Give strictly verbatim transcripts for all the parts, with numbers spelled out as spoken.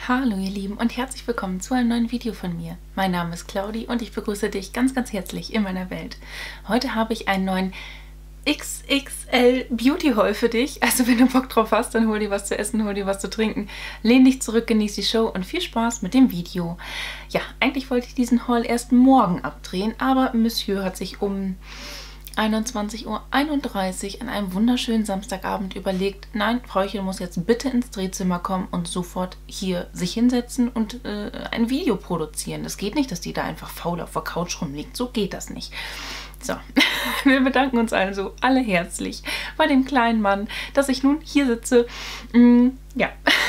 Hallo ihr Lieben und herzlich willkommen zu einem neuen Video von mir. Mein Name ist Claudi und ich begrüße dich ganz ganz herzlich in meiner Welt. Heute habe ich einen neuen X X L Beauty Haul für dich. Also wenn du Bock drauf hast, dann hol dir was zu essen, hol dir was zu trinken. Lehn dich zurück, genieß die Show und viel Spaß mit dem Video. Ja, eigentlich wollte ich diesen Haul erst morgen abdrehen, aber Monsieur hat sich um einundzwanzig Uhr einunddreißig an einem wunderschönen Samstagabend überlegt, nein, Frauchen muss jetzt bitte ins Drehzimmer kommen und sofort hier sich hinsetzen und äh, ein Video produzieren. Das geht nicht, dass die da einfach faul auf der Couch rumliegt. So geht das nicht. So, wir bedanken uns also alle herzlich bei dem kleinen Mann, dass ich nun hier sitze. Mm, ja.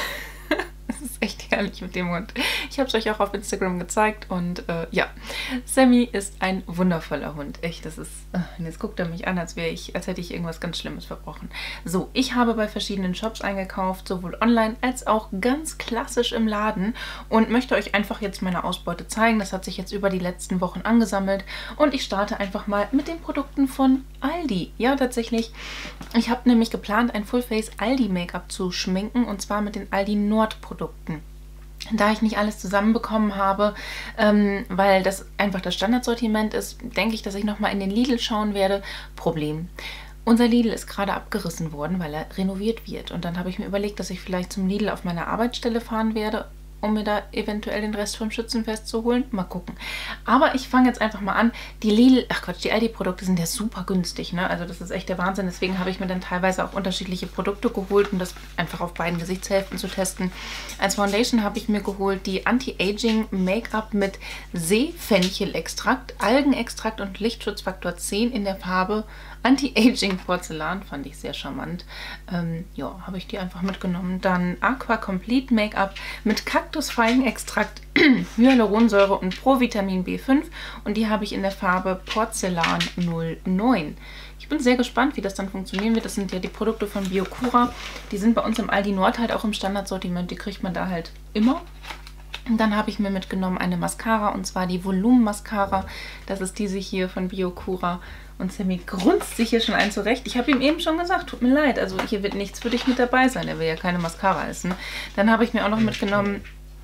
Das ist echt herrlich mit dem Hund. Ich habe es euch auch auf Instagram gezeigt und äh, ja, Sammy ist ein wundervoller Hund. Echt, das ist... Äh, jetzt guckt er mich an, als wäre ich, als hätte ich irgendwas ganz Schlimmes verbrochen. So, ich habe bei verschiedenen Shops eingekauft, sowohl online als auch ganz klassisch im Laden und möchte euch einfach jetzt meine Ausbeute zeigen. Das hat sich jetzt über die letzten Wochen angesammelt und ich starte einfach mal mit den Produkten von Aldi. Ja, tatsächlich. Ich habe nämlich geplant, ein Full-Face Aldi Make-up zu schminken und zwar mit den Aldi Nord Produkten. Da ich nicht alles zusammenbekommen habe, ähm, weil das einfach das Standardsortiment ist, denke ich, dass ich nochmal in den Lidl schauen werde. Problem: Unser Lidl ist gerade abgerissen worden, weil er renoviert wird. Und dann habe ich mir überlegt, dass ich vielleicht zum Lidl auf meiner Arbeitsstelle fahren werde, um mir da eventuell den Rest vom Schützenfest zu holen. Mal gucken. Aber ich fange jetzt einfach mal an. Die Lidl, ach Quatsch, die Aldi-Produkte sind ja super günstig, ne? Also das ist echt der Wahnsinn. Deswegen habe ich mir dann teilweise auch unterschiedliche Produkte geholt, um das einfach auf beiden Gesichtshälften zu testen. Als Foundation habe ich mir geholt die Anti-Aging Make-up mit Seefenchelextrakt, Algenextrakt und Lichtschutzfaktor zehn in der Farbe Anti-Aging Porzellan. Fand ich sehr charmant. Ähm, ja, habe ich die einfach mitgenommen. Dann Aqua Complete Make-up mit Kaktusfeigenextrakt, Hyaluronsäure und Provitamin B fünf. Und die habe ich in der Farbe Porzellan null neun. Ich bin sehr gespannt, wie das dann funktionieren wird. Das sind ja die Produkte von Biocura. Die sind bei uns im Aldi Nord halt auch im Standardsortiment. Die kriegt man da halt immer. Und dann habe ich mir mitgenommen eine Mascara, und zwar die Volumen Mascara. Das ist diese hier von Biocura. Und Sammy grunzt sich hier schon ein zurecht. Ich habe ihm eben schon gesagt, tut mir leid, also hier wird nichts für dich mit dabei sein. Er will ja keine Mascara essen. Dann habe ich mir auch noch mitgenommen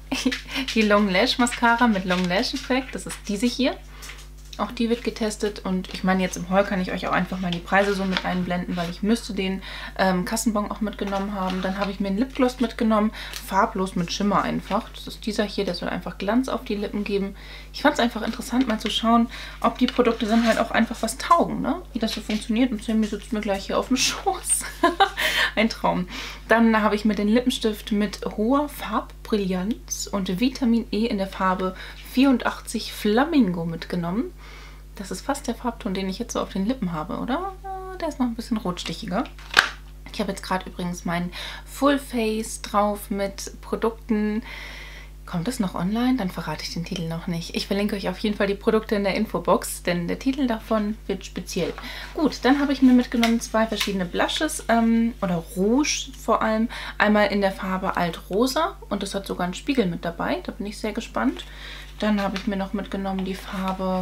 die Long Lash Mascara mit Long Lash Effekt. Das ist diese hier. Auch die wird getestet und ich meine, jetzt im Haul kann ich euch auch einfach mal die Preise so mit einblenden, weil ich müsste den ähm, Kassenbon auch mitgenommen haben. Dann habe ich mir einen Lipgloss mitgenommen, farblos mit Schimmer einfach. Das ist dieser hier, der soll einfach Glanz auf die Lippen geben. Ich fand es einfach interessant, mal zu schauen, ob die Produkte dann halt auch einfach was taugen, ne? Wie das so funktioniert. Und Sammy sitzt mir gleich hier auf dem Schoß. Ein Traum. Dann habe ich mir den Lippenstift mit hoher Farbbrillanz und Vitamin E in der Farbe vierundachtzig Flamingo mitgenommen. Das ist fast der Farbton, den ich jetzt so auf den Lippen habe, oder? Der ist noch ein bisschen rotstichiger. Ich habe jetzt gerade übrigens mein Full Face drauf mit Produkten. Kommt das noch online? Dann verrate ich den Titel noch nicht. Ich verlinke euch auf jeden Fall die Produkte in der Infobox, denn der Titel davon wird speziell. Gut, dann habe ich mir mitgenommen zwei verschiedene Blushes, ähm, oder Rouge vor allem. Einmal in der Farbe Altrosa und das hat sogar einen Spiegel mit dabei. Da bin ich sehr gespannt. Dann habe ich mir noch mitgenommen die Farbe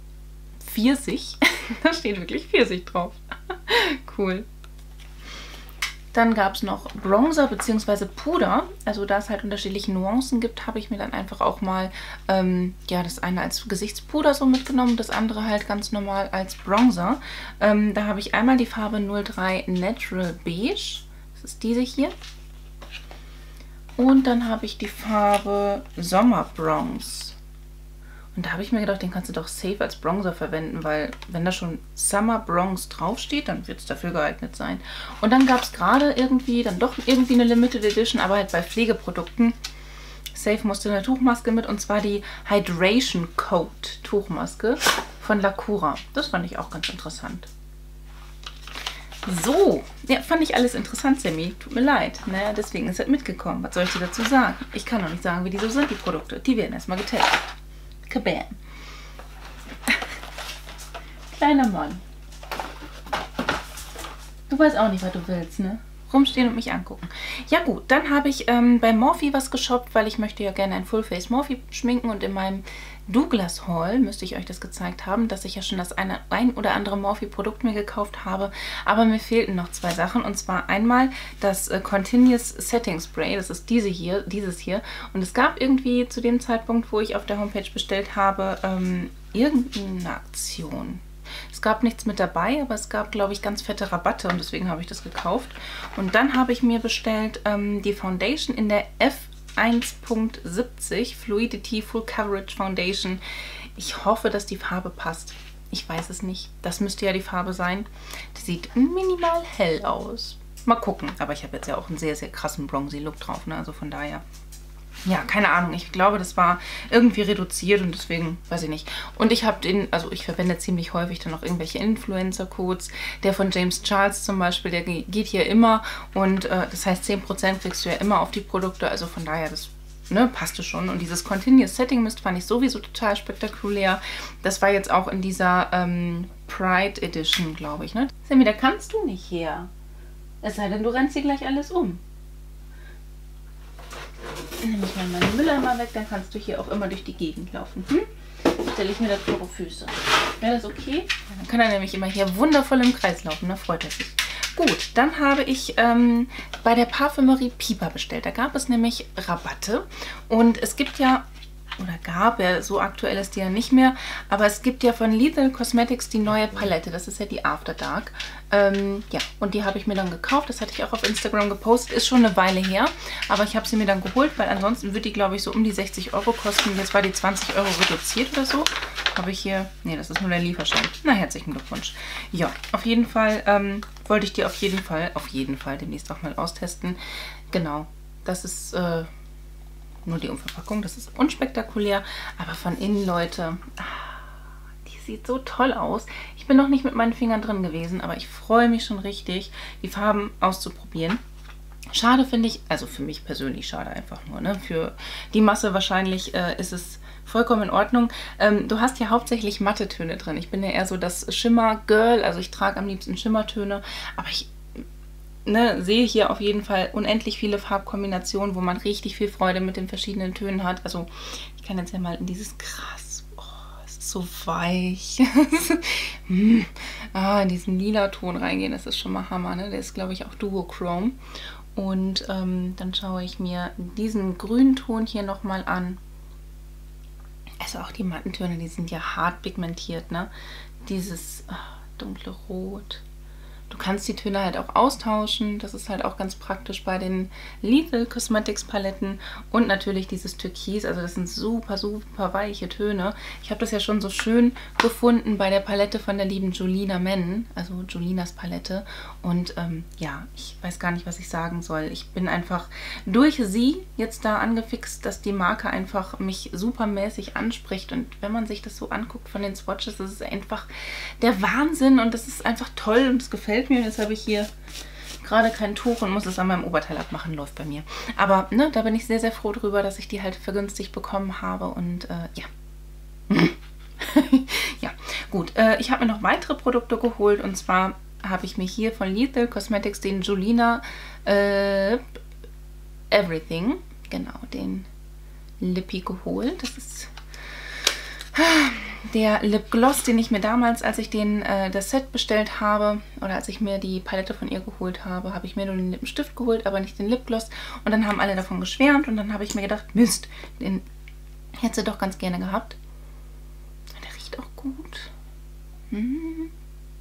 Pfirsich. Da steht wirklich Pfirsich drauf. Cool. Dann gab es noch Bronzer bzw. Puder. Also da es halt unterschiedliche Nuancen gibt, habe ich mir dann einfach auch mal ähm, ja, das eine als Gesichtspuder so mitgenommen, das andere halt ganz normal als Bronzer. Ähm, da habe ich einmal die Farbe null drei Natural Beige. Das ist diese hier. Und dann habe ich die Farbe Sommer Bronze. Und da habe ich mir gedacht, den kannst du doch safe als Bronzer verwenden, weil wenn da schon Summer Bronze draufsteht, dann wird es dafür geeignet sein. Und dann gab es gerade irgendwie, dann doch irgendwie eine Limited Edition, aber halt bei Pflegeprodukten. Safe musste eine Tuchmaske mit, und zwar die Hydration Coat Tuchmaske von Lacura. Das fand ich auch ganz interessant. So, ja, fand ich alles interessant, Sammy. Tut mir leid. Naja, deswegen ist es halt mitgekommen. Was soll ich dir dazu sagen? Ich kann noch nicht sagen, wie die so sind, die Produkte. Die werden erstmal getestet. Kabam. Kleiner Mann. Du weißt auch nicht, was du willst, ne? rumstehen und mich angucken. Ja gut, dann habe ich ähm, bei Morphe was geshoppt, weil ich möchte ja gerne ein Full-Face Morphe schminken und in meinem Douglas Haul müsste ich euch das gezeigt haben, dass ich ja schon das eine, ein oder andere Morphe-Produkt mir gekauft habe, aber mir fehlten noch zwei Sachen und zwar einmal das äh, Continuous Setting Spray, das ist diese hier, dieses hier und es gab irgendwie zu dem Zeitpunkt, wo ich auf der Homepage bestellt habe, ähm, irgendeine Aktion. Es gab nichts mit dabei, aber es gab, glaube ich, ganz fette Rabatte und deswegen habe ich das gekauft. Und dann habe ich mir bestellt ähm, die Foundation in der F eins Punkt siebzig Fluidity Full Coverage Foundation. Ich hoffe, dass die Farbe passt. Ich weiß es nicht. Das müsste ja die Farbe sein. Die sieht minimal hell aus. Mal gucken. Aber ich habe jetzt ja auch einen sehr, sehr krassen Bronzy-Look drauf, ne? Also von daher... Ja, keine Ahnung. Ich glaube, das war irgendwie reduziert und deswegen, weiß ich nicht. Und ich habe den, also ich verwende ziemlich häufig dann noch irgendwelche Influencer-Codes. Der von James Charles zum Beispiel, der geht hier immer und äh, das heißt zehn Prozent kriegst du ja immer auf die Produkte. Also von daher, das ne, passte schon. Und dieses Continuous Setting Mist fand ich sowieso total spektakulär. Das war jetzt auch in dieser ähm, Pride Edition, glaube ich. Ne? Sammy, da kannst du nicht her. Es sei denn, du rennst hier gleich alles um. Nehme ich mal meinen Mülleimer weg, dann kannst du hier auch immer durch die Gegend laufen. Hm? Stelle ich mir das vor Füße. Wäre das okay? Dann kann er nämlich immer hier wundervoll im Kreis laufen, da freut er sich. Gut, dann habe ich ähm, bei der Parfümerie Piper bestellt. Da gab es nämlich Rabatte und es gibt ja, oder gab, ja, so aktuell ist die ja nicht mehr, aber es gibt ja von Lethal Cosmetics die neue Palette, das ist ja die After Dark. Ähm, ja, und die habe ich mir dann gekauft, das hatte ich auch auf Instagram gepostet, ist schon eine Weile her, aber ich habe sie mir dann geholt, weil ansonsten wird die, glaube ich, so um die sechzig Euro kosten. Jetzt war die zwanzig Euro reduziert oder so. Habe ich hier, nee, das ist nur der Lieferschein. Na, herzlichen Glückwunsch. Ja, auf jeden Fall ähm, wollte ich die auf jeden Fall, auf jeden Fall demnächst auch mal austesten. Genau, das ist... Äh, nur die Umverpackung, das ist unspektakulär, aber von innen, Leute, die sieht so toll aus. Ich bin noch nicht mit meinen Fingern drin gewesen, aber ich freue mich schon richtig, die Farben auszuprobieren. Schade finde ich, also für mich persönlich schade einfach nur, ne? Für die Masse wahrscheinlich äh, ist es vollkommen in Ordnung. Ähm, du hast ja hauptsächlich matte Töne drin. Ich bin ja eher so das Schimmer-Girl, also ich trage am liebsten Schimmertöne, aber ich Ne, sehe hier auf jeden Fall unendlich viele Farbkombinationen, wo man richtig viel Freude mit den verschiedenen Tönen hat. Also ich kann jetzt ja mal in dieses krass, oh, es ist so weich, hm. ah, in diesen lila Ton reingehen, das ist schon mal Hammer. Ne? Der ist, glaube ich, auch Duochrome. Und ähm, dann schaue ich mir diesen grünen Ton hier nochmal an. Also auch die matten Töne, die sind ja hart pigmentiert. Ne? Dieses oh, dunkle Rot. Du kannst die Töne halt auch austauschen. Das ist halt auch ganz praktisch bei den Lethal Cosmetics Paletten. Und natürlich dieses Türkis. Also das sind super, super weiche Töne. Ich habe das ja schon so schön gefunden bei der Palette von der lieben Julina Men. Also Julinas Palette. Und ähm, ja, ich weiß gar nicht, was ich sagen soll. Ich bin einfach durch sie jetzt da angefixt, dass die Marke einfach mich supermäßig anspricht. Und wenn man sich das so anguckt von den Swatches, das ist einfach der Wahnsinn. Und das ist einfach toll und es gefällt mir. Jetzt habe ich hier gerade kein Tuch und muss es an meinem Oberteil abmachen, läuft bei mir. Aber ne, da bin ich sehr, sehr froh drüber, dass ich die halt vergünstigt bekommen habe und äh, ja. ja, gut. Äh, ich habe mir noch weitere Produkte geholt und zwar habe ich mir hier von Lethal Cosmetics den Julina äh, Everything, genau, den Lippy geholt. Das ist der Lipgloss, den ich mir damals, als ich den, äh, das Set bestellt habe, oder als ich mir die Palette von ihr geholt habe, habe ich mir nur den Lippenstift geholt, aber nicht den Lipgloss. Und dann haben alle davon geschwärmt und dann habe ich mir gedacht, Mist, den hätte sie doch ganz gerne gehabt. Der riecht auch gut. Hm.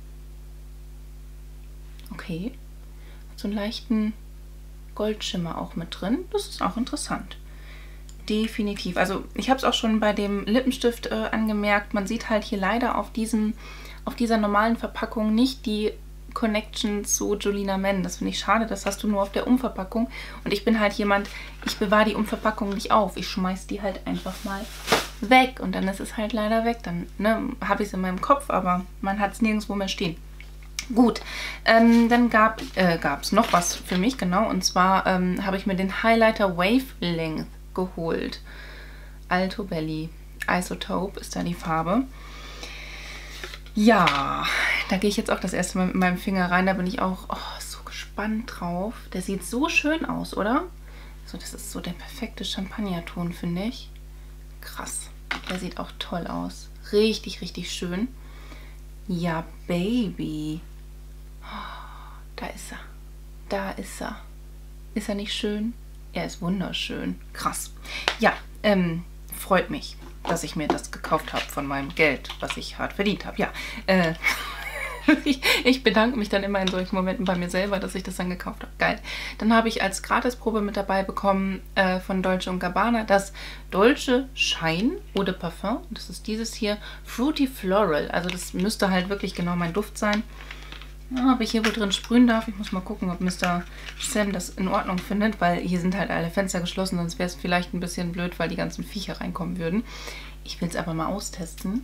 Okay. Hat so einen leichten Goldschimmer auch mit drin. Das ist auch interessant. Definitiv. Also ich habe es auch schon bei dem Lippenstift äh, angemerkt. Man sieht halt hier leider auf, diesem, auf dieser normalen Verpackung nicht die Connection zu Julina Men. Das finde ich schade. Das hast du nur auf der Umverpackung. Und ich bin halt jemand, ich bewahre die Umverpackung nicht auf. Ich schmeiß die halt einfach mal weg. Und dann ist es halt leider weg. Dann ne, habe ich es in meinem Kopf, aber man hat es nirgendwo mehr stehen. Gut, ähm, dann gab es äh, noch was für mich, genau. Und zwar ähm, habe ich mir den Highlighter Wavelength geholt. Alto Belly Isotope ist da die Farbe. Ja, da gehe ich jetzt auch das erste Mal mit meinem Finger rein. Da bin ich auch oh, so gespannt. gespannt drauf. Der sieht so schön aus, oder? So, das ist so der perfekte Champagnerton, finde ich. Krass. Der sieht auch toll aus. Richtig, richtig schön. Ja, Baby. Oh, da ist er. Da ist er. Ist er nicht schön? Er ist wunderschön. Krass. Ja, ähm, freut mich, dass ich mir das gekauft habe von meinem Geld, was ich hart verdient habe. Ja, äh... Ich, ich bedanke mich dann immer in solchen Momenten bei mir selber, dass ich das dann gekauft habe. Geil. Dann habe ich als Gratisprobe mit dabei bekommen äh, von Dolce und Gabbana das Dolce Shine Eau de Parfum. Das ist dieses hier, Fruity Floral. Also das müsste halt wirklich genau mein Duft sein. Ja, ob ich hier wohl drin sprühen darf. Ich muss mal gucken, ob Mister Sam das in Ordnung findet, weil hier sind halt alle Fenster geschlossen, sonst wäre es vielleicht ein bisschen blöd, weil die ganzen Viecher reinkommen würden. Ich will es aber mal austesten.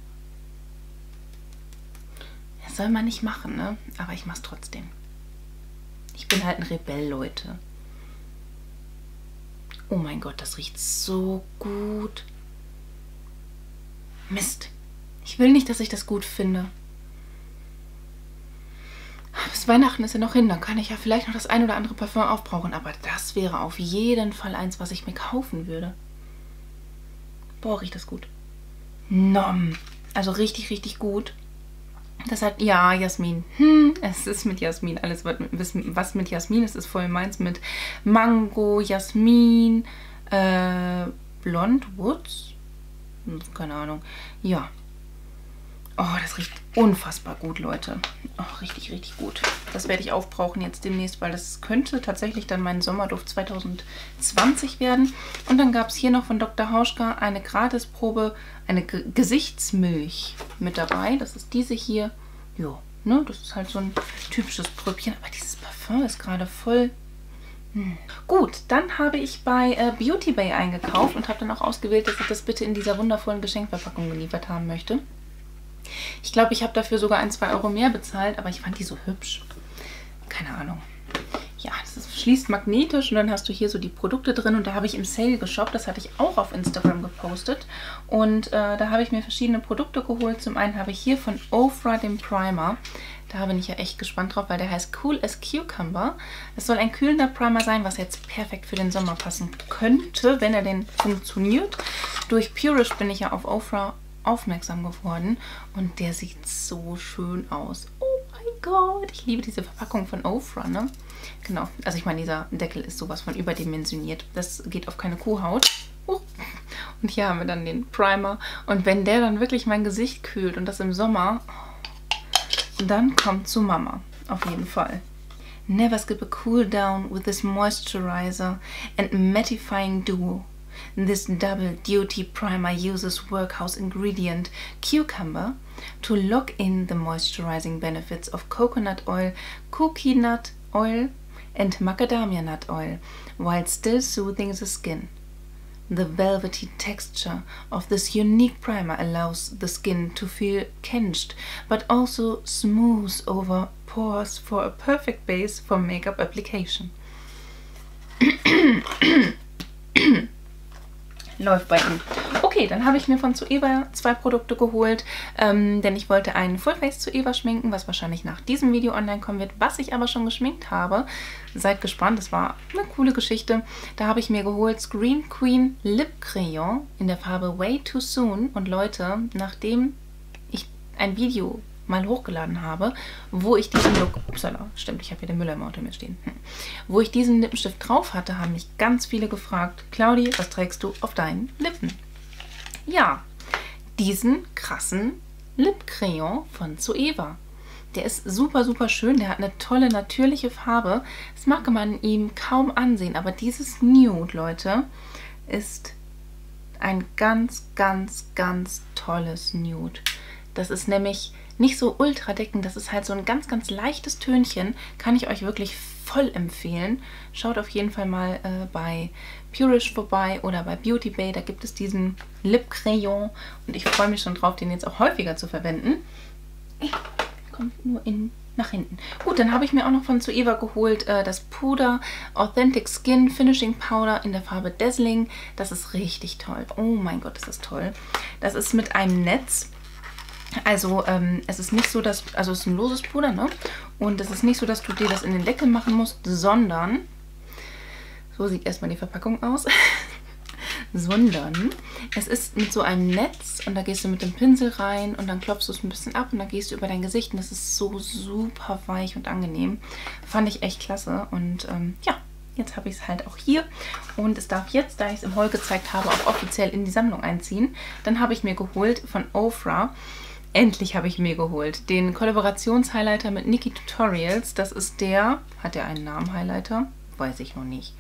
Soll man nicht machen, ne? Aber ich mach's trotzdem. Ich bin halt ein Rebell, Leute. Oh mein Gott, das riecht so gut. Mist. Ich will nicht, dass ich das gut finde. Bis Weihnachten ist ja noch hin, dann kann ich ja vielleicht noch das ein oder andere Parfum aufbrauchen. Aber das wäre auf jeden Fall eins, was ich mir kaufen würde. Boah, riecht das gut. Nom. Also richtig, richtig gut. Das hat, ja, Jasmin. Hm, es ist mit Jasmin. Alles, was mit Jasmin ist, ist voll meins. Mit Mango, Jasmin, äh, Blond Woods. Keine Ahnung. Ja. Oh, das riecht unfassbar gut, Leute. Oh, richtig, richtig gut. Das werde ich aufbrauchen jetzt demnächst, weil das könnte tatsächlich dann mein Sommerduft zwanzig zwanzig werden. Und dann gab es hier noch von Doktor Hauschka eine Gratisprobe, eine G Gesichtsmilch mit dabei. Das ist diese hier. Jo, ne, das ist halt so ein typisches Pröbchen. Aber dieses Parfum ist gerade voll... Hm. Gut, dann habe ich bei äh, Beauty Bay eingekauft und habe dann auch ausgewählt, dass ich das bitte in dieser wundervollen Geschenkverpackung geliefert haben möchte. Ich glaube, ich habe dafür sogar ein, zwei Euro mehr bezahlt, aber ich fand die so hübsch. Keine Ahnung. Ja, das ist, schließt magnetisch und dann hast du hier so die Produkte drin und da habe ich im Sale geshoppt. Das hatte ich auch auf Instagram gepostet und äh, da habe ich mir verschiedene Produkte geholt. Zum einen habe ich hier von Ofra den Primer. Da bin ich ja echt gespannt drauf, weil der heißt Cool as Cucumber. Es soll ein kühlender Primer sein, was jetzt perfekt für den Sommer passen könnte, wenn er denn funktioniert. Durch Purish bin ich ja auf Ofra aufmerksam geworden und der sieht so schön aus. Oh mein Gott, ich liebe diese Verpackung von Ofra, ne? Genau, also ich meine, dieser Deckel ist sowas von überdimensioniert. Das geht auf keine Kuhhaut. Uh. Und hier haben wir dann den Primer und wenn der dann wirklich mein Gesicht kühlt und das im Sommer, dann kommt zu Mama, auf jeden Fall. Never skip a cool down with this moisturizer and mattifying duo. This double duty primer uses workhouse ingredient cucumber to lock in the moisturizing benefits of coconut oil, cookie nut oil and macadamia nut oil while still soothing the skin. The velvety texture of this unique primer allows the skin to feel quenched but also smooth over pores for a perfect base for makeup application. Läuft bei ihm. Okay, dann habe ich mir von Zoeva zwei Produkte geholt, ähm, denn ich wollte einen Fullface Zoeva schminken, was wahrscheinlich nach diesem Video online kommen wird, was ich aber schon geschminkt habe. Seid gespannt, das war eine coole Geschichte. Da habe ich mir geholt Scream Queen Lip Crayon in der Farbe Way Too Soon. Und Leute, nachdem ich ein Video mal hochgeladen habe, wo ich diesen Look, upsala, stimmt, ich habe hier den Mülleimer unter mir stehen, hm, wo ich diesen Lippenstift drauf hatte, haben mich ganz viele gefragt, Claudi, was trägst du auf deinen Lippen? Ja, diesen krassen Lip Crayon von Zoeva. Der ist super, super schön, der hat eine tolle, natürliche Farbe. Das mag man ihm kaum ansehen, aber dieses Nude, Leute, ist ein ganz, ganz, ganz tolles Nude. Das ist nämlich nicht so ultra deckend, das ist halt so ein ganz, ganz leichtes Tönchen. Kann ich euch wirklich voll empfehlen. Schaut auf jeden Fall mal äh, bei Purish vorbei oder bei Beauty Bay. Da gibt es diesen Lip Crayon und ich freue mich schon drauf, den jetzt auch häufiger zu verwenden. Kommt nur in, nach hinten. Gut, dann habe ich mir auch noch von Zoeva geholt äh, das Puder Authentic Skin Finishing Powder in der Farbe Dazzling. Das ist richtig toll. Oh mein Gott, ist das toll. Das ist mit einem Netz. Also ähm, es ist nicht so, dass, also es ist ein loses Puder, ne? Und es ist nicht so, dass du dir das in den Deckel machen musst, sondern, so sieht erstmal die Verpackung aus, sondern es ist mit so einem Netz und da gehst du mit dem Pinsel rein und dann klopfst du es ein bisschen ab und dann gehst du über dein Gesicht und das ist so super weich und angenehm. Fand ich echt klasse und ähm, ja. Jetzt habe ich es halt auch hier und es darf jetzt, da ich es im Haul gezeigt habe, auch offiziell in die Sammlung einziehen. Dann habe ich mir geholt von Ofra, endlich habe ich mir geholt, den Kollaborations-Highlighter mit Nikki Tutorials. Das ist der, hat der einen Namen, Highlighter? Weiß ich noch nicht.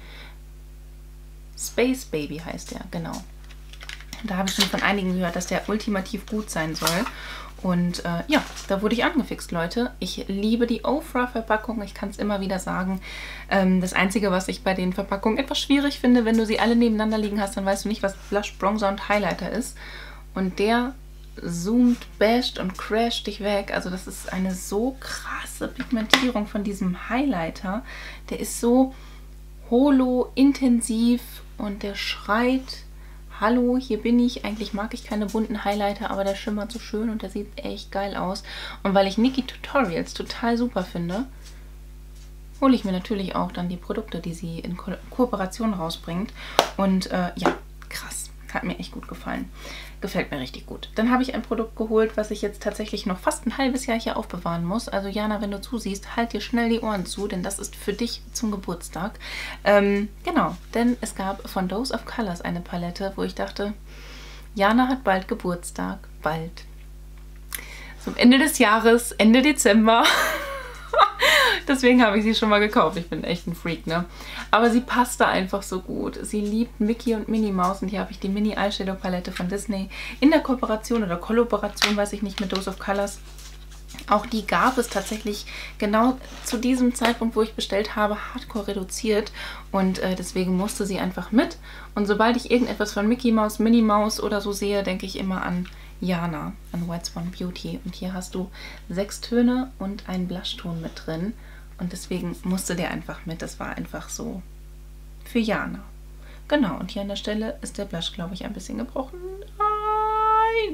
Space Baby heißt der, genau. Da habe ich schon von einigen gehört, dass der ultimativ gut sein soll. Und äh, ja, da wurde ich angefixt, Leute. Ich liebe die Ofra-Verpackung. Ich kann es immer wieder sagen. Ähm, das Einzige, was ich bei den Verpackungen etwas schwierig finde, wenn du sie alle nebeneinander liegen hast, dann weißt du nicht, was Blush, Bronzer und Highlighter ist. Und der zoomt, basht und crasht dich weg. Also das ist eine so krasse Pigmentierung von diesem Highlighter. Der ist so holo, intensiv und der schreit: Hallo, hier bin ich. Eigentlich mag ich keine bunten Highlighter, aber der schimmert so schön und der sieht echt geil aus. Und weil ich Nikki Tutorials total super finde, hole ich mir natürlich auch dann die Produkte, die sie in Ko Kooperation rausbringt. Und äh, ja, krass. Hat mir echt gut gefallen. Gefällt mir richtig gut. Dann habe ich ein Produkt geholt, was ich jetzt tatsächlich noch fast ein halbes Jahr hier aufbewahren muss. Also Jana, wenn du zusiehst, halt dir schnell die Ohren zu, denn das ist für dich zum Geburtstag. Ähm, genau, denn es gab von Dose of Colors eine Palette, wo ich dachte, Jana hat bald Geburtstag. Bald. Zum Ende des Jahres, Ende Dezember. Deswegen habe ich sie schon mal gekauft. Ich bin echt ein Freak, ne? Aber sie passt da einfach so gut. Sie liebt Mickey und Minnie Maus und hier habe ich die Mini Eyeshadow Palette von Disney in der Kooperation oder Kollaboration, weiß ich nicht, mit Dose of Colors. Auch die gab es tatsächlich genau zu diesem Zeitpunkt, wo ich bestellt habe, hardcore reduziert und äh, deswegen musste sie einfach mit. Und sobald ich irgendetwas von Mickey Maus, Minnie Maus oder so sehe, denke ich immer an Jana, an White Swan Beauty. Und hier hast du sechs Töne und einen Blushton mit drin. Und deswegen musste der einfach mit. Das war einfach so für Jana. Genau, und hier an der Stelle ist der Blush, glaube ich, ein bisschen gebrochen. Nein!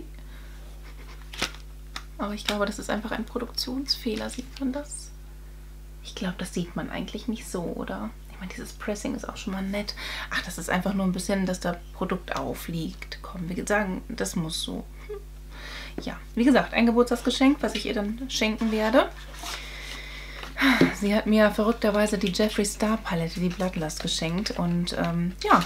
Aber ich glaube, das ist einfach ein Produktionsfehler. Sieht man das? Ich glaube, das sieht man eigentlich nicht so, oder? Ich meine, dieses Pressing ist auch schon mal nett. Ach, das ist einfach nur ein bisschen, dass das Produkt aufliegt. Komm, wir sagen, das muss so. Ja, wie gesagt, ein Geburtstagsgeschenk, was ich ihr dann schenken werde. Sie hat mir verrückterweise die Jeffree Star Palette, die Bloodlust, geschenkt. Und ähm, ja,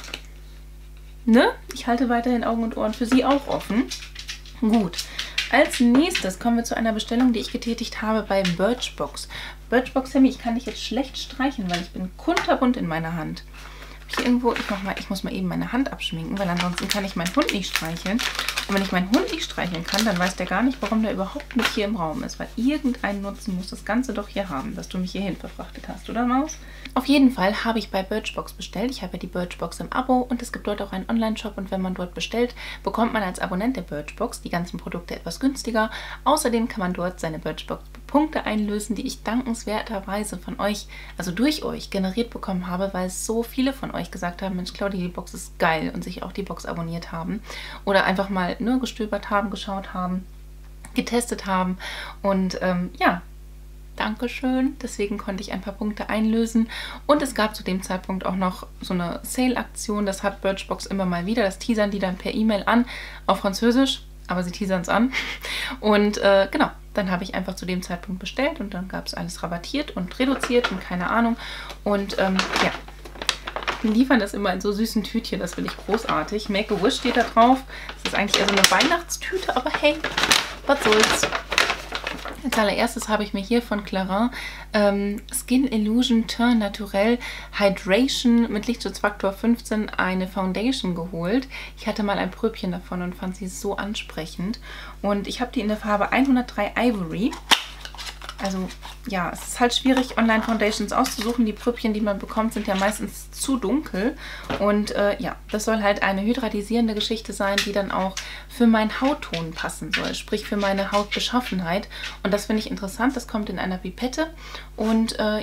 ne? Ich halte weiterhin Augen und Ohren für sie auch offen. Gut. Als nächstes kommen wir zu einer Bestellung, die ich getätigt habe bei Birchbox. Birchbox, Sammy, ich kann dich jetzt schlecht streichen, weil ich bin kunterbunt in meiner Hand. Hab ich irgendwo, ich, mach mal, ich muss mal eben meine Hand abschminken, weil ansonsten kann ich meinen Hund nicht streicheln. Und wenn ich meinen Hund nicht streicheln kann, dann weiß der gar nicht, warum der überhaupt mit hier im Raum ist. Weil irgendeinen Nutzen muss das Ganze doch hier haben, dass du mich hierhin verfrachtet hast, oder Maus? Auf jeden Fall habe ich bei Birchbox bestellt. Ich habe ja die Birchbox im Abo und es gibt dort auch einen Online-Shop. Und wenn man dort bestellt, bekommt man als Abonnent der Birchbox die ganzen Produkte etwas günstiger. Außerdem kann man dort seine Birchbox-Punkte einlösen, die ich dankenswerterweise von euch, also durch euch, generiert bekommen habe, weil so viele von euch gesagt haben, Mensch, Claudia, die Box ist geil und sich auch die Box abonniert haben. Oder einfach mal nur gestöbert haben, geschaut haben, getestet haben. Und ähm, ja, Dankeschön. Deswegen konnte ich ein paar Punkte einlösen. Und es gab zu dem Zeitpunkt auch noch so eine Sale-Aktion. Das hat Birchbox immer mal wieder. Das teasern die dann per E-Mail an, auf Französisch. Aber sie teasern es an. Und äh, genau, dann habe ich einfach zu dem Zeitpunkt bestellt. Und dann gab es alles rabattiert und reduziert und keine Ahnung. Und ähm, ja, die liefern das immer in so süßen Tütchen. Das finde ich großartig. Make-A-Wish steht da drauf. Das ist eigentlich eher so eine Weihnachtstüte. Aber hey, was soll's. Als allererstes habe ich mir hier von Clarins ähm, Skin Illusion Teint Naturel Hydration mit Lichtschutzfaktor fünfzehn eine Foundation geholt. Ich hatte mal ein Pröbchen davon und fand sie so ansprechend. Und ich habe die in der Farbe hundertdrei Ivory. Also ja, es ist halt schwierig, Online-Foundations auszusuchen. Die Pröbchen, die man bekommt, sind ja meistens zu dunkel. Und äh, ja, das soll halt eine hydratisierende Geschichte sein, die dann auch für meinen Hautton passen soll. Sprich für meine Hautbeschaffenheit. Und das finde ich interessant. Das kommt in einer Pipette. Und äh, ja,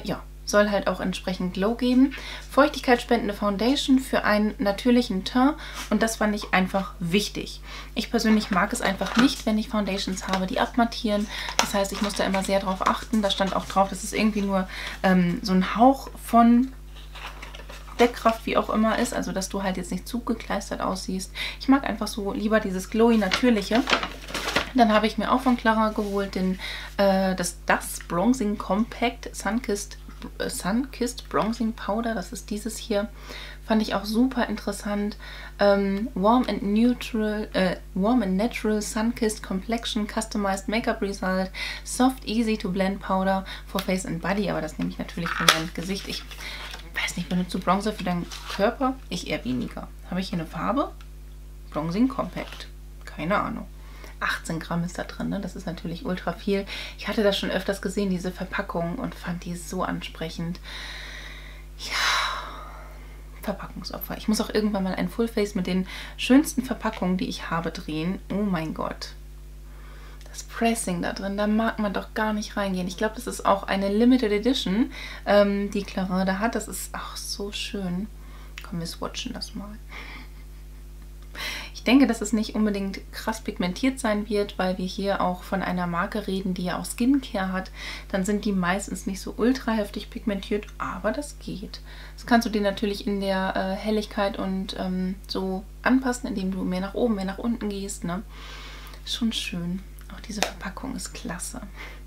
soll halt auch entsprechend Glow geben. Feuchtigkeitsspendende Foundation für einen natürlichen Teint und das fand ich einfach wichtig. Ich persönlich mag es einfach nicht, wenn ich Foundations habe, die abmattieren. Das heißt, ich muss da immer sehr drauf achten. Da stand auch drauf, dass es irgendwie nur ähm, so ein Hauch von Deckkraft, wie auch immer ist. Also, dass du halt jetzt nicht zu gekleistert aussiehst. Ich mag einfach so lieber dieses glowy natürliche. Dann habe ich mir auch von Clara geholt den, äh, das, das Bronzing Compact Sunkissed, äh, Sunkissed Bronzing Powder. Das ist dieses hier. Fand ich auch super interessant. Ähm, Warm and Neutral, äh, Warm and Natural Sunkissed Complexion Customized Makeup Result Soft Easy to Blend Powder for Face and Body. Aber das nehme ich natürlich für mein Gesicht. Ich weiß nicht, benutzt du Bronzer für deinen Körper? Ich eher weniger. Habe ich hier eine Farbe? Bronzing Compact. Keine Ahnung. achtzehn Gramm ist da drin, ne? Das ist natürlich ultra viel. Ich hatte das schon öfters gesehen, diese Verpackung, und fand die so ansprechend. Ja, Verpackungsopfer. Ich muss auch irgendwann mal ein Fullface mit den schönsten Verpackungen, die ich habe, drehen. Oh mein Gott. Das Pressing da drin, da mag man doch gar nicht reingehen. Ich glaube, das ist auch eine Limited Edition, ähm, die Clara da hat. Das ist auch so schön. Komm, wir swatchen das mal. Ich denke, dass es nicht unbedingt krass pigmentiert sein wird, weil wir hier auch von einer Marke reden, die ja auch Skincare hat. Dann sind die meistens nicht so ultra heftig pigmentiert, aber das geht. Das kannst du dir natürlich in der äh, Helligkeit und ähm, so anpassen, indem du mehr nach oben, mehr nach unten gehst, ne? Schon schön. Auch diese Verpackung ist klasse.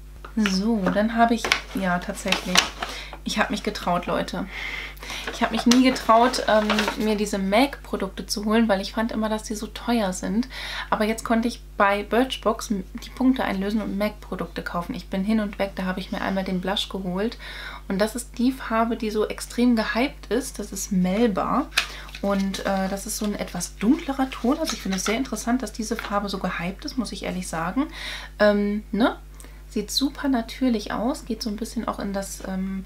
So, dann habe ich, ja tatsächlich, ich habe mich getraut, Leute. Ich habe mich nie getraut, ähm, mir diese M A C-Produkte zu holen, weil ich fand immer, dass die so teuer sind. Aber jetzt konnte ich bei Birchbox die Punkte einlösen und M A C-Produkte kaufen. Ich bin hin und weg, da habe ich mir einmal den Blush geholt. Und das ist die Farbe, die so extrem gehypt ist. Das ist Melba. Und äh, das ist so ein etwas dunklerer Ton. Also ich finde es sehr interessant, dass diese Farbe so gehypt ist, muss ich ehrlich sagen. Ähm, ne? Sieht super natürlich aus. Geht so ein bisschen auch in das ähm,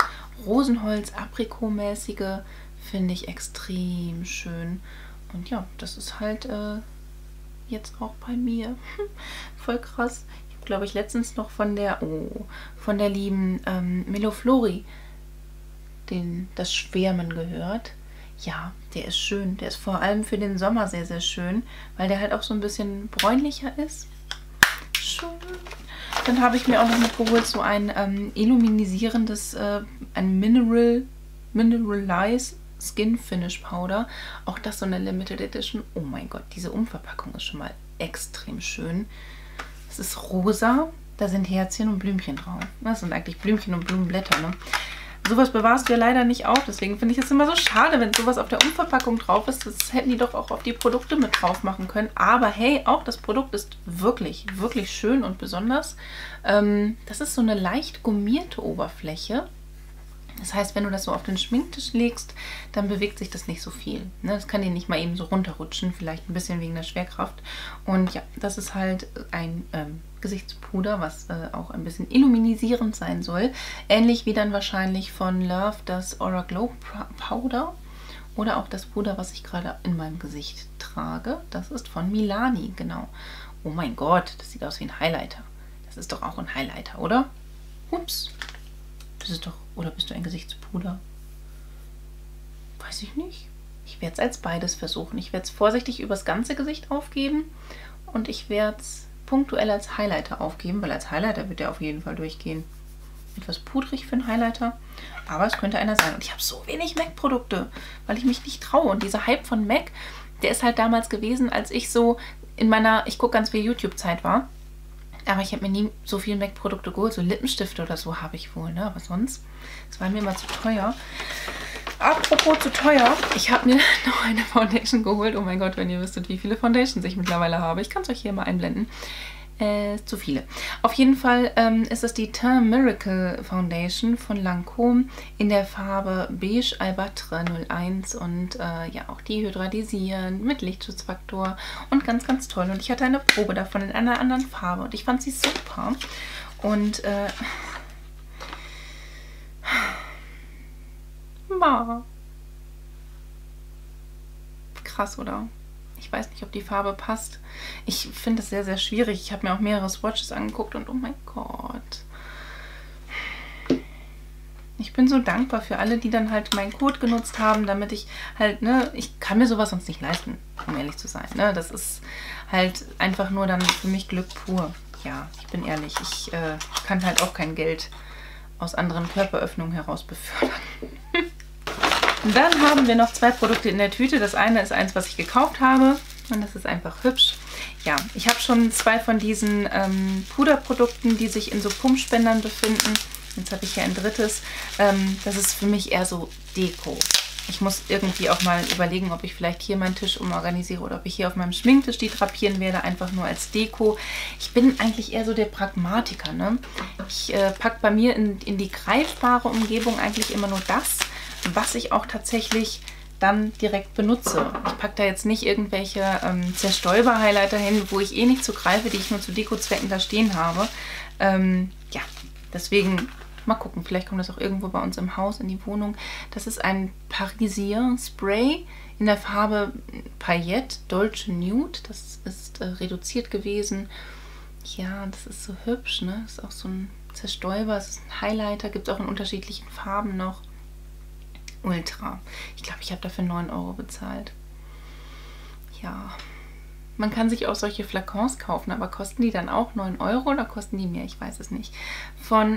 Rosenholz-Aprikot-mäßige. Finde ich extrem schön. Und ja, das ist halt äh, jetzt auch bei mir. Voll krass. Ich habe, glaube ich, letztens noch von der, oh, von der lieben ähm, Meloflori den, das Schwärmen gehört. Ja, der ist schön. Der ist vor allem für den Sommer sehr, sehr schön, weil der halt auch so ein bisschen bräunlicher ist. Schön. Dann habe ich mir auch noch mitgeholt so ein ähm, illuminisierendes, äh, ein Mineral, Mineralize Skin Finish Powder. Auch das so eine Limited Edition. Oh mein Gott, diese Umverpackung ist schon mal extrem schön. Es ist rosa, da sind Herzchen und Blümchen drauf. Das sind eigentlich Blümchen und Blumenblätter, ne? Sowas bewahrst du ja leider nicht auf, deswegen finde ich es immer so schade, wenn sowas auf der Umverpackung drauf ist. Das hätten die doch auch auf die Produkte mit drauf machen können. Aber hey, auch das Produkt ist wirklich, wirklich schön und besonders. Ähm, das ist so eine leicht gummierte Oberfläche. Das heißt, wenn du das so auf den Schminktisch legst, dann bewegt sich das nicht so viel. Ne? Das kann dir nicht mal eben so runterrutschen, vielleicht ein bisschen wegen der Schwerkraft. Und ja, das ist halt ein ähm, Gesichtspuder, was äh, auch ein bisschen illuminisierend sein soll. Ähnlich wie dann wahrscheinlich von Love das Aura Glow Powder oder auch das Puder, was ich gerade in meinem Gesicht trage. Das ist von Milani, genau. Oh mein Gott, das sieht aus wie ein Highlighter. Das ist doch auch ein Highlighter, oder? Ups. Das ist doch, oder bist du ein Gesichtspuder? Weiß ich nicht. Ich werde es als beides versuchen. Ich werde es vorsichtig übers ganze Gesicht aufgeben und ich werde es punktuell als Highlighter aufgeben, weil als Highlighter wird der auf jeden Fall durchgehen. Etwas pudrig für einen Highlighter, aber es könnte einer sein. Und ich habe so wenig M A C-Produkte, weil ich mich nicht traue. Und dieser Hype von M A C, der ist halt damals gewesen, als ich so in meiner, ich gucke ganz viel YouTube-Zeit war. Aber ich habe mir nie so viele M A C-Produkte geholt. So Lippenstifte oder so habe ich wohl, ne? Aber sonst, das war mir immer zu teuer. Apropos zu teuer, ich habe mir noch eine Foundation geholt. Oh mein Gott, wenn ihr wüsstet, wie viele Foundations ich mittlerweile habe. Ich kann es euch hier mal einblenden. Äh, zu viele. Auf jeden Fall ähm, ist es die Teint Miracle Foundation von Lancôme in der Farbe Beige Albâtre null eins und äh, ja auch dehydratisieren mit Lichtschutzfaktor und ganz, ganz toll. Und ich hatte eine Probe davon in einer anderen Farbe und ich fand sie super. Und äh, war krass, oder? Ich weiß nicht, ob die Farbe passt. Ich finde es sehr, sehr schwierig. Ich habe mir auch mehrere Swatches angeguckt und oh mein Gott. Ich ich bin so dankbar für alle, die dann halt meinen Code genutzt haben, damit ich halt, ne, ich kann mir sowas sonst nicht leisten, um ehrlich zu sein. Ne? Das ist halt einfach nur dann für mich Glück pur. Ja, ich bin ehrlich, ich äh, kann halt auch kein Geld aus anderen Körperöffnungen heraus befördern. Dann haben wir noch zwei Produkte in der Tüte. Das eine ist eins, was ich gekauft habe und das ist einfach hübsch. Ja, ich habe schon zwei von diesen ähm, Puderprodukten, die sich in so Pumpspendern befinden. Jetzt habe ich hier ein drittes. Ähm, das ist für mich eher so Deko. Ich muss irgendwie auch mal überlegen, ob ich vielleicht hier meinen Tisch umorganisiere oder ob ich hier auf meinem Schminktisch die drapieren werde, einfach nur als Deko. Ich bin eigentlich eher so der Pragmatiker, ne? Ich äh, packe bei mir in, in die greifbare Umgebung eigentlich immer nur das, was ich auch tatsächlich dann direkt benutze. Ich packe da jetzt nicht irgendwelche ähm, Zerstäuber-Highlighter hin, wo ich eh nicht so greife, die ich nur zu Deko-Zwecken da stehen habe. Ähm, ja, deswegen mal gucken, vielleicht kommt das auch irgendwo bei uns im Haus in die Wohnung. Das ist ein Parisien Spray in der Farbe Paillette Dolce Nude. Das ist äh, reduziert gewesen. Ja, das ist so hübsch, ne? Das ist auch so ein Zerstäuber, das ist ein Highlighter, gibt es auch in unterschiedlichen Farben noch. Ultra. Ich glaube, ich habe dafür neun Euro bezahlt. Ja, man kann sich auch solche Flakons kaufen, aber kosten die dann auch neun Euro oder kosten die mehr? Ich weiß es nicht. Von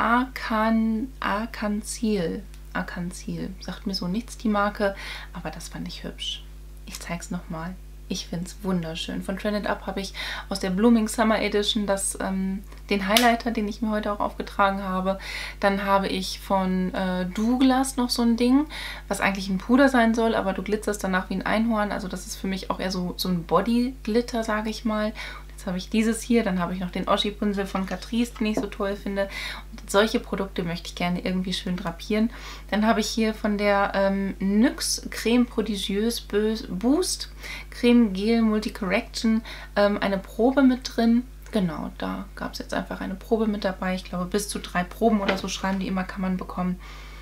Arkan, Arkancil. Arkancil. Sagt mir so nichts, die Marke, aber das fand ich hübsch. Ich zeige es nochmal. Ich finde es wunderschön. Von Trend It Up habe ich aus der Blooming Summer Edition das, ähm, den Highlighter, den ich mir heute auch aufgetragen habe. Dann habe ich von äh, Douglas noch so ein Ding, was eigentlich ein Puder sein soll, aber du glitzerst danach wie ein Einhorn. Also das ist für mich auch eher so, so ein Body-Glitter, sage ich mal. Jetzt habe ich dieses hier, dann habe ich noch den Oschi-Pinsel von Catrice, den ich so toll finde. Und solche Produkte möchte ich gerne irgendwie schön drapieren. Dann habe ich hier von der ähm, N Y X Creme Prodigieuse Boost Creme Gel Multi-Correction ähm, eine Probe mit drin. Genau, da gab es jetzt einfach eine Probe mit dabei. Ich glaube, bis zu drei Proben oder so schreiben die immer, kann man bekommen.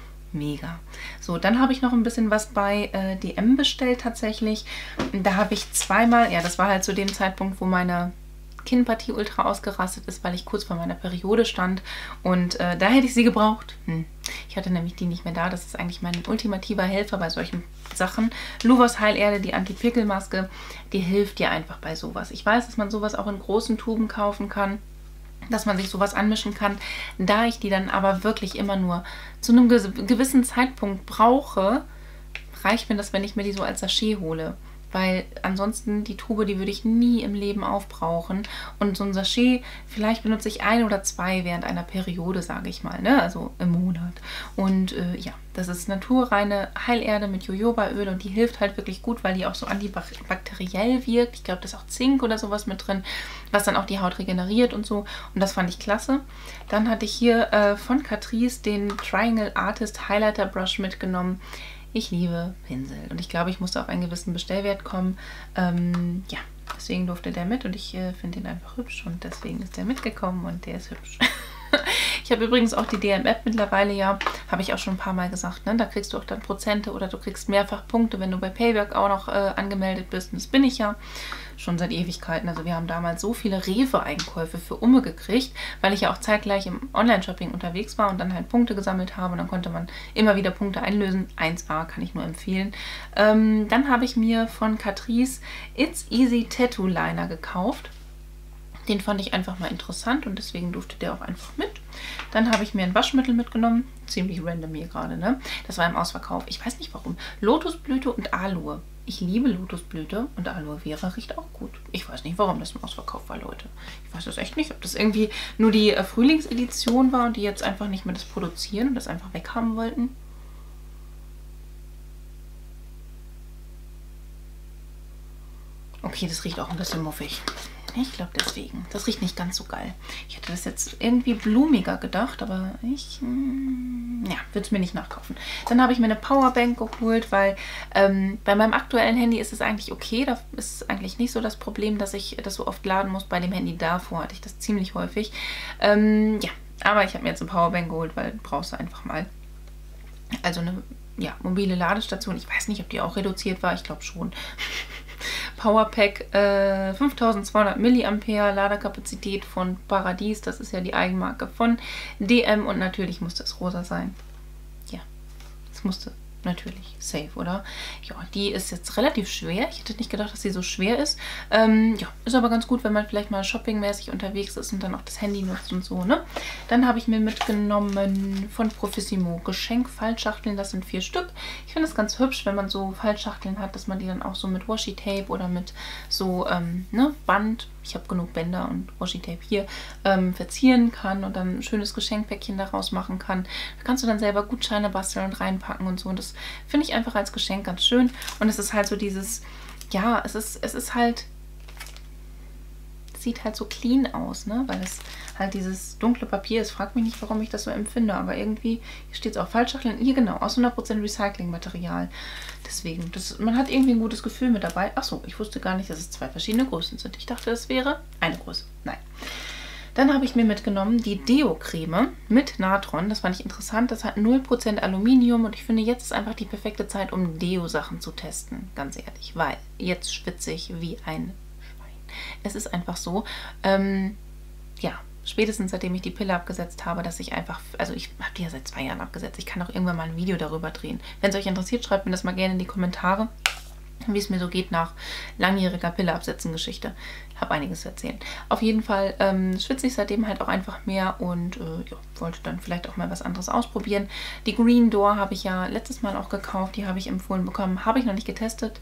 Mega. So, dann habe ich noch ein bisschen was bei äh, D M bestellt tatsächlich. Da habe ich zweimal, ja, das war halt zu dem Zeitpunkt, wo meine Kinnpartie ultra ausgerastet ist, weil ich kurz vor meiner Periode stand und äh, da hätte ich sie gebraucht. Hm. Ich hatte nämlich die nicht mehr da. Das ist eigentlich mein ultimativer Helfer bei solchen Sachen. Luvos Heilerde, die Anti-Pickel-Maske, die hilft dir einfach bei sowas. Ich weiß, dass man sowas auch in großen Tuben kaufen kann, dass man sich sowas anmischen kann. Da ich die dann aber wirklich immer nur zu einem gewissen Zeitpunkt brauche, reicht mir das, wenn ich mir die so als Sachet hole. Weil ansonsten die Tube, die würde ich nie im Leben aufbrauchen. Und so ein Sachet, vielleicht benutze ich ein oder zwei während einer Periode, sage ich mal, ne? Also im Monat. Und äh, ja, das ist naturreine Heilerde mit Jojobaöl und die hilft halt wirklich gut, weil die auch so antibakteriell wirkt. Ich glaube, da ist auch Zink oder sowas mit drin, was dann auch die Haut regeneriert und so. Und das fand ich klasse. Dann hatte ich hier äh, von Catrice den Triangle Artist Highlighter Brush mitgenommen. Ich liebe Pinsel und ich glaube, ich musste auf einen gewissen Bestellwert kommen. Ähm, ja, deswegen durfte der mit und ich äh, finde ihn einfach hübsch und deswegen ist der mitgekommen und der ist hübsch. Ich habe übrigens auch die D M-App mittlerweile, ja, habe ich auch schon ein paar Mal gesagt, ne? Da kriegst du auch dann Prozente oder du kriegst mehrfach Punkte, wenn du bei Payback auch noch äh, angemeldet bist. Und das bin ich ja schon seit Ewigkeiten. Also wir haben damals so viele Rewe-Einkäufe für Umme gekriegt, weil ich ja auch zeitgleich im Online-Shopping unterwegs war und dann halt Punkte gesammelt habe und dann konnte man immer wieder Punkte einlösen. eins A kann ich nur empfehlen. Ähm, dann habe ich mir von Catrice It's Easy Tattoo Liner gekauft. Den fand ich einfach mal interessant und deswegen durfte der auch einfach mit. Dann habe ich mir ein Waschmittel mitgenommen. Ziemlich random hier gerade, ne? Das war im Ausverkauf. Ich weiß nicht warum. Lotusblüte und Aloe. Ich liebe Lotusblüte und Aloe Vera riecht auch gut. Ich weiß nicht, warum das im Ausverkauf war, Leute. Ich weiß das echt nicht, ob das irgendwie nur die äh, Frühlingsedition war und die jetzt einfach nicht mehr das produzieren und das einfach weghaben wollten. Okay, das riecht auch ein bisschen muffig. Ich glaube deswegen. Das riecht nicht ganz so geil. Ich hätte das jetzt irgendwie blumiger gedacht, aber ich, mm, ja, würde es mir nicht nachkaufen. Dann habe ich mir eine Powerbank geholt, weil ähm, bei meinem aktuellen Handy ist es eigentlich okay. Da ist eigentlich nicht so das Problem, dass ich das so oft laden muss. Bei dem Handy davor hatte ich das ziemlich häufig. Ähm, ja, aber ich habe mir jetzt eine Powerbank geholt, weil brauchst du einfach mal. Also eine ja, mobile Ladestation. Ich weiß nicht, ob die auch reduziert war. Ich glaube schon. Powerpack äh, fünftausendzweihundert Milliampere Ladekapazität von Paradies. Das ist ja die Eigenmarke von D M und natürlich muss das rosa sein. Das musste natürlich safe, oder? Ja, die ist jetzt relativ schwer. Ich hätte nicht gedacht, dass sie so schwer ist. Ähm, ja, ist aber ganz gut, wenn man vielleicht mal shoppingmäßig unterwegs ist und dann auch das Handy nutzt und so, ne? Dann habe ich mir mitgenommen von Profissimo Geschenkfaltschachteln. Das sind vier Stück. Ich finde es ganz hübsch, wenn man so Faltschachteln hat, dass man die dann auch so mit Washi-Tape oder mit so, ähm, ne, Band, ich habe genug Bänder und Washi-Tape hier, ähm, verzieren kann und dann ein schönes Geschenkpäckchen daraus machen kann. Da kannst du dann selber Gutscheine basteln und reinpacken und so. Und das finde ich einfach als Geschenk ganz schön. Und es ist halt so dieses, ja, es ist, es ist halt, es sieht halt so clean aus, ne? Weil es halt dieses dunkle Papier ist. Frag mich nicht, warum ich das so empfinde, aber irgendwie, hier steht es auch Faltschachteln. Hier genau, aus hundert Prozent Recyclingmaterial. Deswegen, das, man hat irgendwie ein gutes Gefühl mit dabei. Achso, ich wusste gar nicht, dass es zwei verschiedene Größen sind. Ich dachte, es wäre eine Größe. Nein. Dann habe ich mir mitgenommen die Deo-Creme mit Natron. Das fand ich interessant. Das hat null Prozent Aluminium und ich finde, jetzt ist einfach die perfekte Zeit, um Deo-Sachen zu testen. Ganz ehrlich, weil jetzt schwitze ich wie ein Schwein. Es ist einfach so. Ähm, ja, spätestens seitdem ich die Pille abgesetzt habe, dass ich einfach, also ich habe die ja seit zwei Jahren abgesetzt. Ich kann auch irgendwann mal ein Video darüber drehen. Wenn es euch interessiert, schreibt mir das mal gerne in die Kommentare, wie es mir so geht nach langjähriger Pille absetzen Geschichte. Ich habe einiges zu erzählen. Auf jeden Fall ähm, schwitze ich seitdem halt auch einfach mehr und äh, ja, wollte dann vielleicht auch mal was anderes ausprobieren. Die Green Door habe ich ja letztes Mal auch gekauft. Die habe ich empfohlen bekommen. Habe ich noch nicht getestet.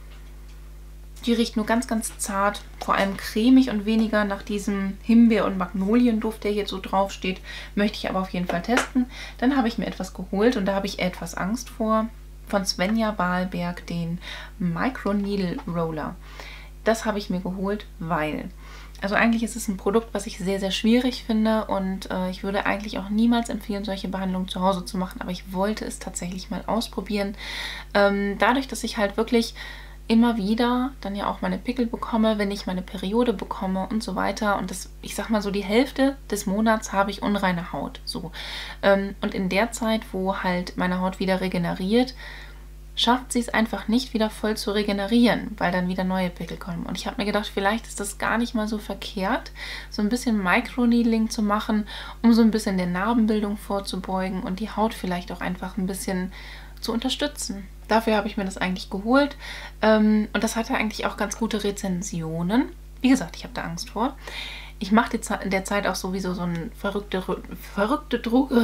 Die riecht nur ganz, ganz zart, vor allem cremig und weniger nach diesem Himbeer- und Magnolienduft, der hier so drauf steht. Möchte ich aber auf jeden Fall testen. Dann habe ich mir etwas geholt und da habe ich etwas Angst vor. Von Svenja Wahlberg, den Micro Needle Roller. Das habe ich mir geholt, weil, also eigentlich ist es ein Produkt, was ich sehr, sehr schwierig finde und äh, ich würde eigentlich auch niemals empfehlen, solche Behandlungen zu Hause zu machen, aber ich wollte es tatsächlich mal ausprobieren. Ähm, dadurch, dass ich halt wirklich immer wieder dann ja auch meine Pickel bekomme, wenn ich meine Periode bekomme und so weiter. Und das, ich sag mal so, die Hälfte des Monats habe ich unreine Haut. So. Ähm, und in der Zeit, wo halt meine Haut wieder regeneriert, schafft sie es einfach nicht wieder voll zu regenerieren, weil dann wieder neue Pickel kommen. Und ich habe mir gedacht, vielleicht ist das gar nicht mal so verkehrt, so ein bisschen Microneedling zu machen, um so ein bisschen der Narbenbildung vorzubeugen und die Haut vielleicht auch einfach ein bisschen zu unterstützen. Dafür habe ich mir das eigentlich geholt ähm, und das hatte eigentlich auch ganz gute Rezensionen. Wie gesagt, ich habe da Angst vor. Ich mache in der Zeit auch sowieso so ein verrückte, verrückte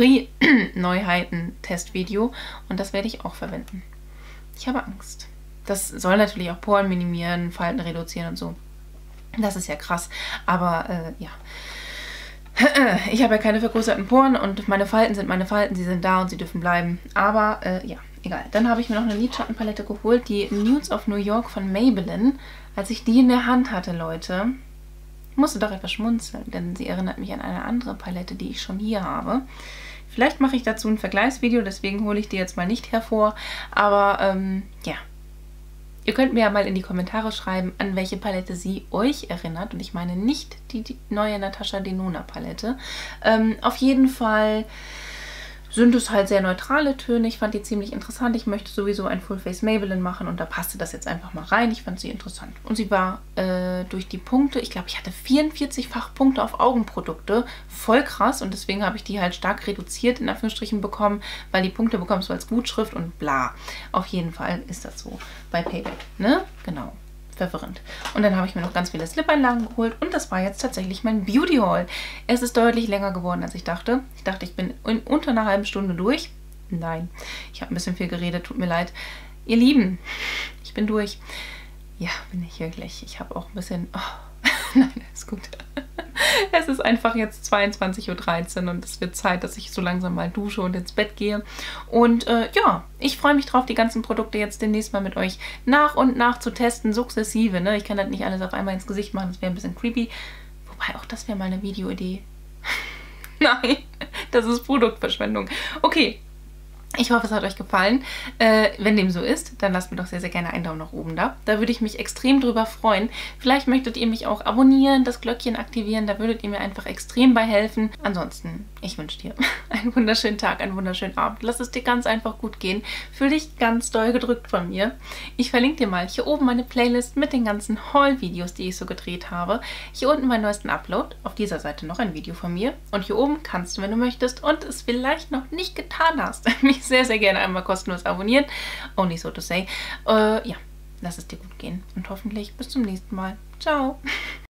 Drogerie-Neuheiten-Testvideo und das werde ich auch verwenden. Ich habe Angst. Das soll natürlich auch Poren minimieren, Falten reduzieren und so. Das ist ja krass, aber äh, ja. Ich habe ja keine vergrößerten Poren und meine Falten sind meine Falten, sie sind da und sie dürfen bleiben. Aber äh, ja, egal. Dann habe ich mir noch eine Lidschattenpalette geholt, die Nudes of New York von Maybelline. Als ich die in der Hand hatte, Leute, musste doch etwas schmunzeln, denn sie erinnert mich an eine andere Palette, die ich schon hier habe. Vielleicht mache ich dazu ein Vergleichsvideo, deswegen hole ich die jetzt mal nicht hervor. Aber ähm, ja, ihr könnt mir ja mal in die Kommentare schreiben, an welche Palette sie euch erinnert. Und ich meine nicht die, die neue Natasha Denona Palette. Ähm, auf jeden Fall sind es halt sehr neutrale Töne. Ich fand die ziemlich interessant. Ich möchte sowieso ein Full Face Maybelline machen und da passte das jetzt einfach mal rein. Ich fand sie interessant. Und sie war äh, durch die Punkte, ich glaube, ich hatte vierundvierzig-fach Punkte auf Augenprodukte. Voll krass und deswegen habe ich die halt stark reduziert in Anführungsstrichen bekommen, weil die Punkte bekommst du als Gutschrift und bla. Auf jeden Fall ist das so bei Payback, ne? Genau. Verwirrend. Und dann habe ich mir noch ganz viele Slip-Einlagen geholt und das war jetzt tatsächlich mein Beauty Haul. Es ist deutlich länger geworden, als ich dachte. Ich dachte, ich bin in unter einer halben Stunde durch. Nein, ich habe ein bisschen viel geredet, tut mir leid. Ihr Lieben, ich bin durch. Ja, bin ich wirklich. Ich habe auch ein bisschen... Oh. Nein, ist gut. Es ist einfach jetzt zweiundzwanzig Uhr dreizehn und es wird Zeit, dass ich so langsam mal dusche und ins Bett gehe. Und äh, ja, ich freue mich drauf, die ganzen Produkte jetzt demnächst mal mit euch nach und nach zu testen, sukzessive. Ne? Ich kann das nicht alles auf einmal ins Gesicht machen, das wäre ein bisschen creepy. Wobei, auch das wäre mal eine Videoidee. Nein, das ist Produktverschwendung. Okay. Ich hoffe, es hat euch gefallen. Äh, wenn dem so ist, dann lasst mir doch sehr, sehr gerne einen Daumen nach oben da. Da würde ich mich extrem drüber freuen. Vielleicht möchtet ihr mich auch abonnieren, das Glöckchen aktivieren. Da würdet ihr mir einfach extrem bei helfen. Ansonsten, ich wünsche dir einen wunderschönen Tag, einen wunderschönen Abend. Lass es dir ganz einfach gut gehen. Fühl dich ganz doll gedrückt von mir. Ich verlinke dir mal hier oben meine Playlist mit den ganzen Haul-Videos, die ich so gedreht habe. Hier unten meinen neuesten Upload. Auf dieser Seite noch ein Video von mir. Und hier oben kannst du, wenn du möchtest und es vielleicht noch nicht getan hast, mich mich sehr, sehr gerne einmal kostenlos abonnieren. Only so to say. Äh, ja, lass es dir gut gehen und hoffentlich bis zum nächsten Mal. Ciao!